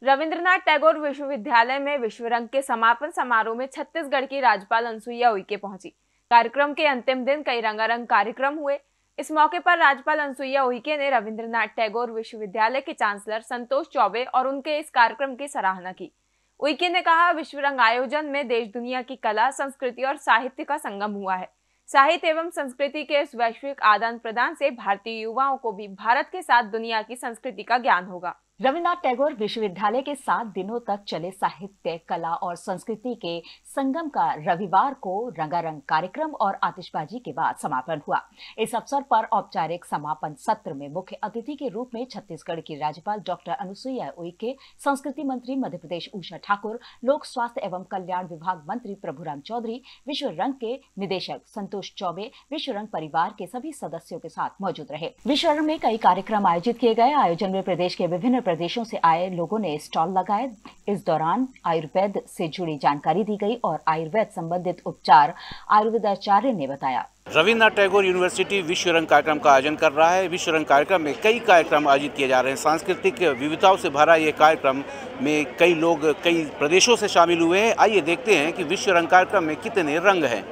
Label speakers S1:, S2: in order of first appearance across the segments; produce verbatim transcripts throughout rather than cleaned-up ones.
S1: रविंद्रनाथ टैगोर विश्वविद्यालय में विश्व रंग के समापन समारोह में छत्तीसगढ़ की राज्यपाल अनुसुईया उइके पहुंची। कार्यक्रम के अंतिम दिन कई रंगारंग कार्यक्रम हुए। इस मौके पर राज्यपाल अनुसुईया उइके ने रविंद्रनाथ टैगोर विश्वविद्यालय के चांसलर संतोष चौबे और उनके इस कार्यक्रम की सराहना की। उइके ने कहा, विश्व रंग आयोजन में देश दुनिया की कला, संस्कृति और साहित्य का संगम हुआ है। साहित्य एवं संस्कृति के इस वैश्विक आदान प्रदान से भारतीय युवाओं को भी भारत के साथ दुनिया की संस्कृति का ज्ञान होगा।
S2: रविन्द्रनाथ टैगोर विश्वविद्यालय के सात दिनों तक चले साहित्य, कला और संस्कृति के संगम का रविवार को रंगारंग कार्यक्रम और आतिशबाजी के बाद समापन हुआ। इस अवसर पर औपचारिक समापन सत्र में मुख्य अतिथि के रूप में छत्तीसगढ़ की राज्यपाल डॉक्टर अनुसुईया उइके, संस्कृति मंत्री मध्य प्रदेश उषा ठाकुर, लोक स्वास्थ्य एवं कल्याण विभाग मंत्री प्रभुराम चौधरी, विश्व रंग के निदेशक संतोष चौबे, विश्व रंग परिवार के सभी सदस्यों के साथ मौजूद रहे। विश्व रंग में कई कार्यक्रम आयोजित किए गए। आयोजन में प्रदेश के विभिन्न प्रदेशों से आए लोगों ने स्टॉल लगाए। इस दौरान आयुर्वेद से जुड़ी जानकारी दी गई और आयुर्वेद संबंधित उपचार आयुर्वेदाचार्य ने बताया।
S3: रविन्द्रनाथ टैगोर यूनिवर्सिटी विश्व रंग कार्यक्रम का आयोजन कर रहा है। विश्व रंग कार्यक्रम में कई कार्यक्रम आयोजित किए जा रहे हैं। सांस्कृतिक विविधताओं से भरा ये कार्यक्रम में कई लोग कई प्रदेशों से शामिल हुए हैं। आइए देखते हैं कि विश्व रंग कार्यक्रम में कितने रंग हैं।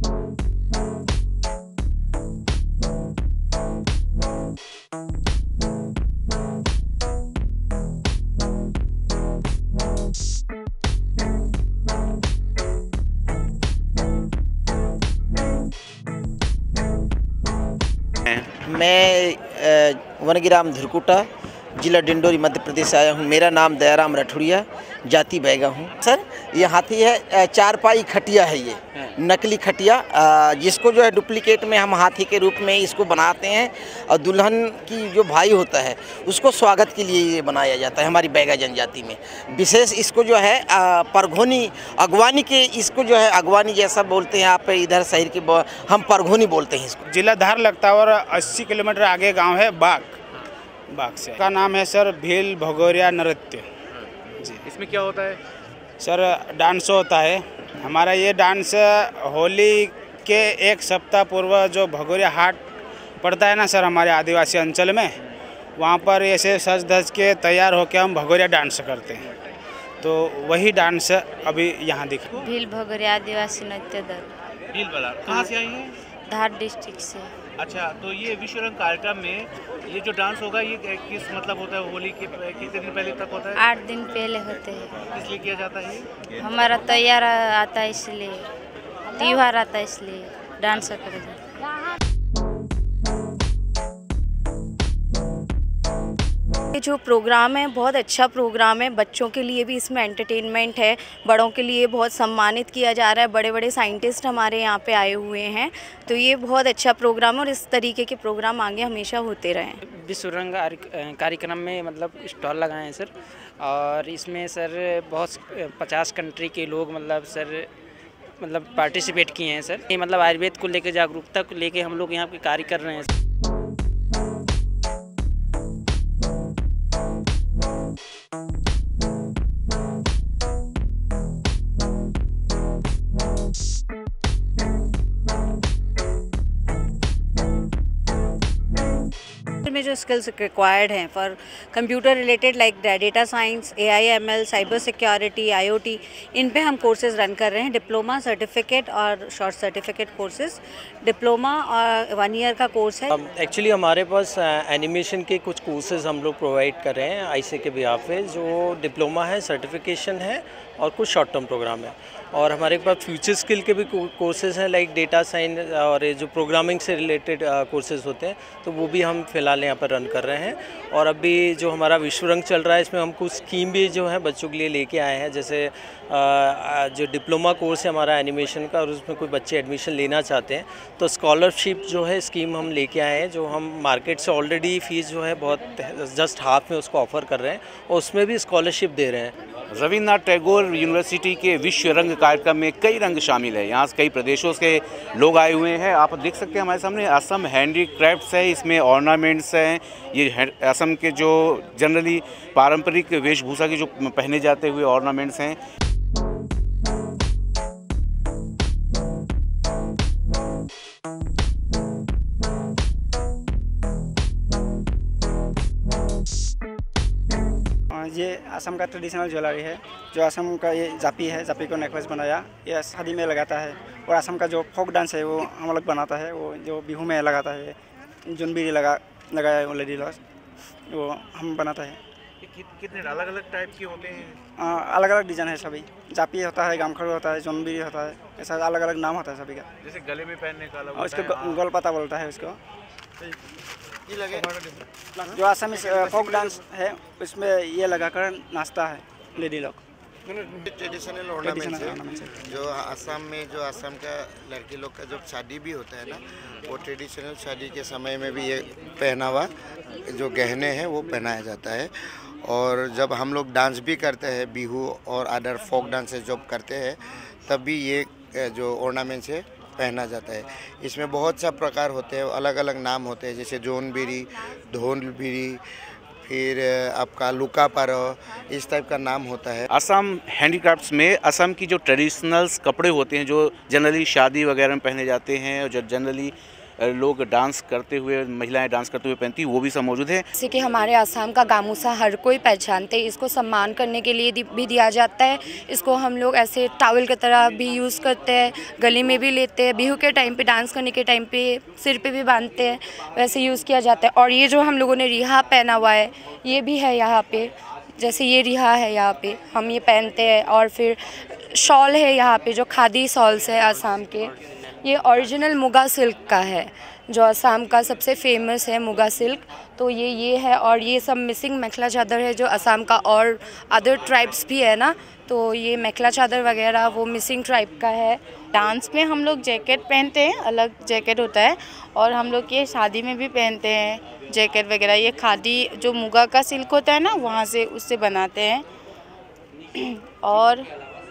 S4: मैं वनगिराम धुरकुटा, जिला डिंडोरी, मध्य प्रदेश से आया हूँ। मेरा नाम दयाराम राठौड़िया, जाति बैगा हूँ। सर, ये हाथी है, चारपाई खटिया है, ये नकली खटिया, जिसको जो है डुप्लीकेट में हम हाथी के रूप में इसको बनाते हैं और दुल्हन की जो भाई होता है उसको स्वागत के लिए ये बनाया जाता है। हमारी बैगा जनजाति में विशेष इसको जो है परघोनी अगवानी के इसको जो है अगवानी जैसा बोलते हैं आप इधर शहर के, हम परघोनी बोलते हैं इसको।
S5: जिला धार लगता है और अस्सी किलोमीटर आगे गाँव है बाग बाग से। का नाम है सर भील भगोरिया नृत्य जी।
S3: इसमें क्या होता है
S5: सर? डांस होता है हमारा। ये डांस होली के एक सप्ताह पूर्व जो भगोरिया हाट पड़ता है ना सर हमारे आदिवासी अंचल में, वहाँ पर ऐसे सज धज के तैयार होकर हम भगोरिया डांस करते हैं। तो वही डांस अभी यहाँ दिख
S6: भील भगोरिया आदिवासी नृत्य दल।
S3: भील वाला कहाँ से आई है?
S5: धार डिस्ट्रिक्ट से।
S3: अच्छा, तो ये विश्व रंग कार्यक्रम में ये जो डांस होगा ये किस मतलब होता है? होली के कितने दिन पहले तक होता है?
S6: आठ दिन पहले होते हैं।
S3: किस लिए किया जाता है?
S6: हमारा तैयार आता है इसलिए, त्योहार आता है इसलिए डांस करते हैं।
S7: ये जो प्रोग्राम है बहुत अच्छा प्रोग्राम है। बच्चों के लिए भी इसमें एंटरटेनमेंट है, बड़ों के लिए बहुत सम्मानित किया जा रहा है। बड़े बड़े साइंटिस्ट हमारे यहाँ पे आए हुए हैं, तो ये बहुत अच्छा प्रोग्राम है और इस तरीके के प्रोग्राम आगे हमेशा होते रहें।
S8: विश्व रंग कार्यक्रम में मतलब स्टॉल लगाए हैं सर, और इसमें सर बहुत पचास कंट्री के लोग मतलब सर मतलब पार्टिसिपेट किए हैं सर। ये मतलब आयुर्वेद को लेकर जागरूकता को लेकर हम लोग यहाँ पे कार्य कर रहे हैं।
S7: में जो स्किल्स रिक्वायर्ड हैं for computer related like data science, A I M L, cyber security, I O T, इन पे हम कोर्सेज रन कर रहे हैं। डिप्लोमा, सर्टिफिकेट और शॉर्ट सर्टिफिकेट कोर्सेज। डिप्लोमा और वन ईयर का कोर्स है।
S9: एक्चुअली um, हमारे पास एनिमेशन uh, के कुछ कोर्सेज हम लोग प्रोवाइड कर रहे हैं आई सी के बिहाफ पे। जो डिप्लोमा है, सर्टिफिकेशन है और कुछ शॉर्ट टर्म प्रोग्राम है। और हमारे पास फ्यूचर स्किल के भी कोर्सेज हैं लाइक डेटा साइंस और जो प्रोग्रामिंग से रिलेटेड कोर्सेज होते हैं, तो वो भी हम फिलहाल यहाँ पर रन कर रहे हैं। और अभी जो हमारा विश्व रंग चल रहा है इसमें हम कुछ स्कीम भी जो है बच्चों के लिए लेके आए हैं। जैसे जो डिप्लोमा कोर्स है हमारा एनिमेशन का और उसमें कोई बच्चे एडमिशन लेना चाहते हैं तो स्कॉलरशिप जो है स्कीम हम लेके आए हैं, जो हम मार्केट से ऑलरेडी फ़ीस जो है बहुत जस्ट हाफ में उसको ऑफ़र कर रहे हैं और उसमें भी स्कॉलरशिप दे रहे हैं।
S3: रविन्द्रनाथ टैगोर यूनिवर्सिटी के विश्व रंग कार्यक्रम में कई रंग शामिल है। यहाँ से कई प्रदेशों से लोग आए हुए हैं। आप देख सकते हैं हमारे सामने असम हैंडीक्राफ्ट्स है, इसमें ऑर्नामेंट्स हैं। ये असम के जो जनरली पारंपरिक वेशभूषा के जो पहने जाते हुए ऑर्नामेंट्स हैं।
S8: ये
S10: असम का ट्रेडिशनल ज्वेलरी है। जो असम का ये जापी है, जापी को नेकलेस बनाया, ये शादी में लगाता है। और असम का जो फोक डांस है वो हम लोग बनाता है, वो जो बिहू में लगाता है, जुनबीरी लगा लगाया है वो लेडी लॉस, वो हम बनाता है।
S3: कि, कितने अलग अलग टाइप के होते हैं?
S10: आ, अलग अलग डिजाइन है सभी। जापी होता है, गामखड़ू होता है, जुनबीरी होता है, ऐसा अलग अलग नाम होता है सभी का।
S3: जैसे गले में पहनने का अलग
S10: और
S3: होता
S10: इसको
S3: है,
S10: गोलपता बोलता है उसको।
S3: ये लगे
S10: जो असम फोक डांस है उसमें ये लगाकर नाचता है लेडी लोग।
S11: ट्रेडिशनल ऑर्नामेंट्स है जो असम में, जो असम का लड़की लोग का जब शादी भी होता है ना, वो ट्रेडिशनल शादी के समय में भी ये पहनावा जो गहने हैं वो पहनाया जाता है। और जब हम लोग डांस भी करते हैं, बिहू और अदर फोक डांसेस जब करते हैं, तब भी ये जो ऑर्नामेंट्स है पहना जाता है। इसमें बहुत सा प्रकार होते हैं, अलग अलग नाम होते हैं, जैसे जोनबीरी, ढोलबीरी, फिर आपका लुका पारो, इस टाइप का नाम होता है।
S3: असम हैंडीक्राफ्ट्स में असम की जो ट्रेडिशनल्स कपड़े होते हैं, जो जनरली शादी वगैरह में पहने जाते हैं और जो जनरली लोग डांस करते हुए, महिलाएं डांस करते हुए पहनती, वो भी सब मौजूद है।
S7: जैसे कि हमारे असम का गामूसा हर कोई पहचानते हैं, इसको सम्मान करने के लिए भी दिया जाता है। इसको हम लोग ऐसे टावल की तरह भी यूज़ करते हैं, गले में भी लेते हैं, बिहू के टाइम पे, डांस करने के टाइम पे सिर पे भी बांधते हैं, वैसे यूज़ किया जाता है। और ये जो हम लोगों ने रिहा पहना हुआ है, ये भी है यहाँ पे, जैसे ये रिहा है यहाँ पे, हम ये पहनते हैं। और फिर शॉल है यहाँ पे, जो खादी शॉल्स है आसाम के, ये ओरिजिनल मुगा सिल्क का है, जो असम का सबसे फेमस है मुगा सिल्क। तो ये ये है। और ये सब मिसिंग मेखला चादर है, जो असम का और अदर ट्राइब्स भी है ना, तो ये मेखला चादर वगैरह वो मिसिंग ट्राइब का है।
S12: डांस में हम लोग जैकेट पहनते हैं, अलग जैकेट होता है, और हम लोग ये शादी में भी पहनते हैं जैकेट वगैरह। ये खादी जो मुगा का सिल्क होता है ना, वहाँ से उससे बनाते हैं। और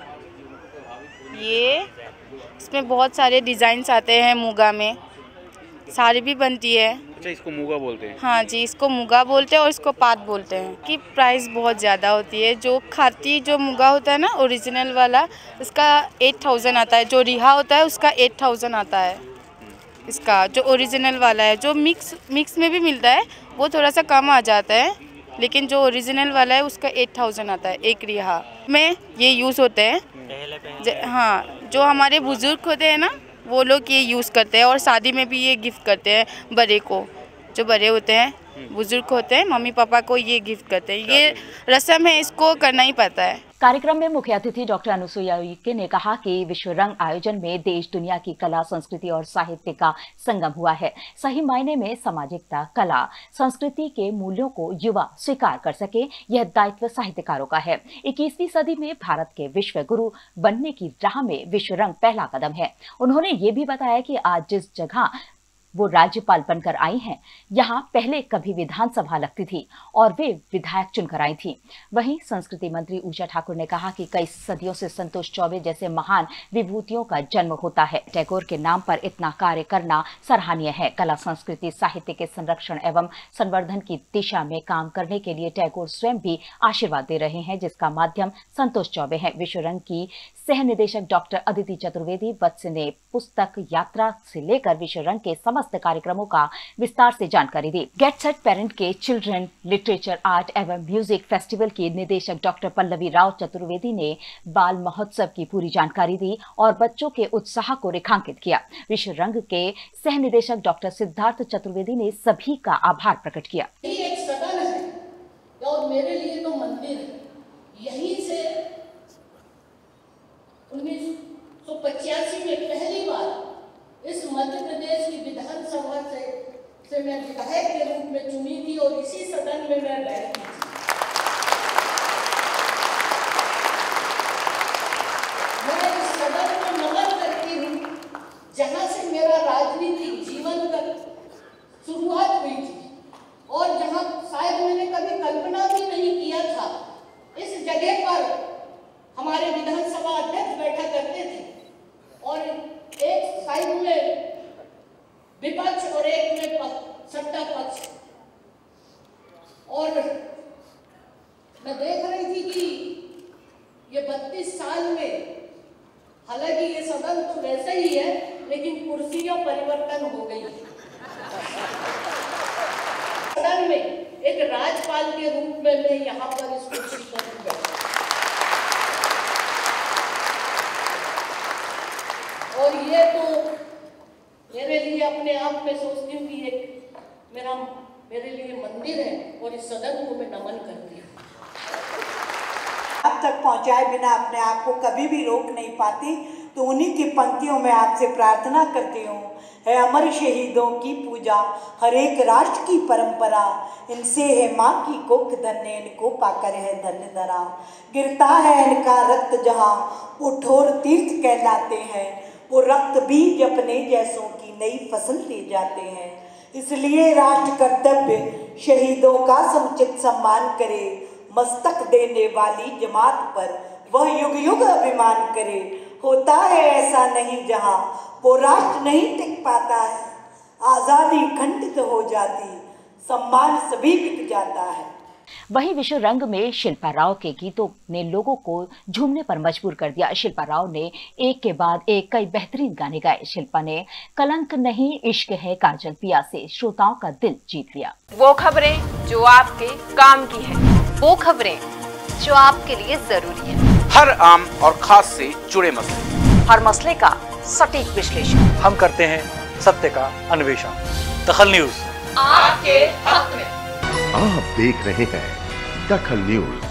S12: ये इसमें बहुत सारे डिज़ाइंस आते हैं मुगा में, साड़ी भी बनती है।
S3: अच्छा, इसको मुगा बोलते हैं?
S12: हाँ जी, इसको मुगा बोलते हैं और इसको पात बोलते हैं। कि प्राइस बहुत ज़्यादा होती है। जो खाती जो मुगा होता है ना, ओरिजिनल वाला, इसका एट थाउजेंड आता है। जो रिहा होता है उसका एट थाउजेंड आता है। इसका जो ओरिजिनल वाला है, जो मिक्स मिक्स में भी मिलता है, वो थोड़ा सा कम आ जाता है, लेकिन जो ओरिजिनल वाला है उसका एट थाउजेंड आता है एक रिहा में। ये यूज़ होते हैं, हाँ, जो हमारे बुज़ुर्ग होते हैं ना, वो लोग ये यूज़ करते हैं। और शादी में भी ये गिफ्ट करते हैं बड़े को, जो बड़े होते हैं, बुजुर्ग होते हैं, मम्मी पापा को ये गिफ्ट करते हैं। ये रस्म है, इसको करना ही पड़ता है।
S2: कार्यक्रम में मुख्य अतिथि डॉक्टर अनुसुईया उइके ने कहा कि विश्व रंग आयोजन में देश दुनिया की कला, संस्कृति और साहित्य का संगम हुआ है। सही मायने में सामाजिकता, कला, संस्कृति के मूल्यों को युवा स्वीकार कर सके, यह दायित्व साहित्यकारों का है। इक्कीसवीं सदी में भारत के विश्व गुरु बनने की राह में विश्व रंग पहला कदम है। उन्होंने ये भी बताया कि आज जिस जगह वो राज्यपाल बनकर आई हैं, यहाँ पहले कभी विधानसभा लगती थी और वे विधायक चुनकर आई थी। वहीं संस्कृति मंत्री उषा ठाकुर ने कहा कि कई सदियों से संतोष चौबे जैसे महान विभूतियों का जन्म होता है। टैगोर के नाम पर इतना कार्य करना सराहनीय है। कला, संस्कृति, साहित्य के संरक्षण एवं संवर्धन की दिशा में काम करने के लिए टैगोर स्वयं भी आशीर्वाद दे रहे हैं, जिसका माध्यम संतोष चौबे है। विश्व रंग की सह निदेशक डॉक्टर अदिति चतुर्वेदी वत्स ने पुस्तक यात्रा से लेकर विश्व रंग के समस्त कार्यक्रमों का विस्तार से जानकारी दी। गेट सेट पेरेंट के चिल्ड्रन लिटरेचर, आर्ट एवं म्यूजिक फेस्टिवल की निदेशक डॉक्टर पल्लवी राव चतुर्वेदी ने बाल महोत्सव की पूरी जानकारी दी और बच्चों के उत्साह को रेखांकित किया। विश्व रंग के सह निदेशक डॉक्टर सिद्धार्थ चतुर्वेदी ने सभी का आभार प्रकट किया।
S13: एक सदन है और मेरे लिए तो मंदिर है। यहीं से उन्नीस सौ पचासी में पहली बार इस मध्य प्रदेश की विधानसभा से से मैं विधायक के रूप में चुनी थी और इसी सदन में मैं बैठी थी। मैं इस सदन को नमन करती हूँ, जहाँ से मेरा राजनीतिक जीवन का शुरुआत हुई थी और जहाँ शायद मैंने कभी कल्पना भी नहीं किया था। इस जगह पर हमारे विधानसभा अध्यक्ष बैठा करते थे और एक साइड में विपक्ष और एक में सत्ता पक्ष। और मैं देख रही थी कि ये बत्तीस साल में, हालांकि ये सदन तो वैसे ही है, लेकिन कुर्सियां परिवर्तन हो गई है। सदन में एक राज्यपाल के रूप में मैं यहाँ पर इस कुर्सी पर मेरे लिए मंदिर है और इस सदन को मैं नमन करती हूँ।
S14: अब तक पहुँचाए बिना अपने आप को कभी भी रोक नहीं पाती, तो उन्हीं की पंक्तियों में आपसे प्रार्थना करती हूँ। है अमर शहीदों की पूजा, हर एक राष्ट्र की परंपरा, इनसे है माँ की कोख धन्य, इनको पाकर है धन्य धरा। गिरता है इनका रक्त जहाँ, वो ठोर तीर्थ कहलाते हैं, वो रक्त बीज अपने जैसों की नई फसल दे जाते हैं। इसलिए राष्ट्र कर्तव्य शहीदों का समुचित सम्मान करे, मस्तक देने वाली जमात पर वह युग युग अभिमान करे। होता है ऐसा नहीं जहाँ वो राष्ट्र नहीं टिक पाता है, आज़ादी खंडित हो जाती, सम्मान सभी बिक जाता है।
S2: वहीं विश्व रंग में शिल्पा राव के गीतों ने लोगों को झूमने पर मजबूर कर दिया। शिल्पा राव ने एक के बाद एक कई बेहतरीन गाने गाए। शिल्पा ने कलंक नहीं इश्क है काजल पिया से श्रोताओं का दिल जीत लिया।
S1: वो खबरें जो आपके काम की है,
S15: वो खबरें जो आपके लिए जरूरी है,
S3: हर आम और खास से जुड़े मसले,
S15: हर मसले का सटीक विश्लेषण
S16: हम करते हैं, सत्य का अन्वेषण। दखल न्यूज
S15: आपके हक में।
S17: आप देख रहे हैं दखल न्यूज।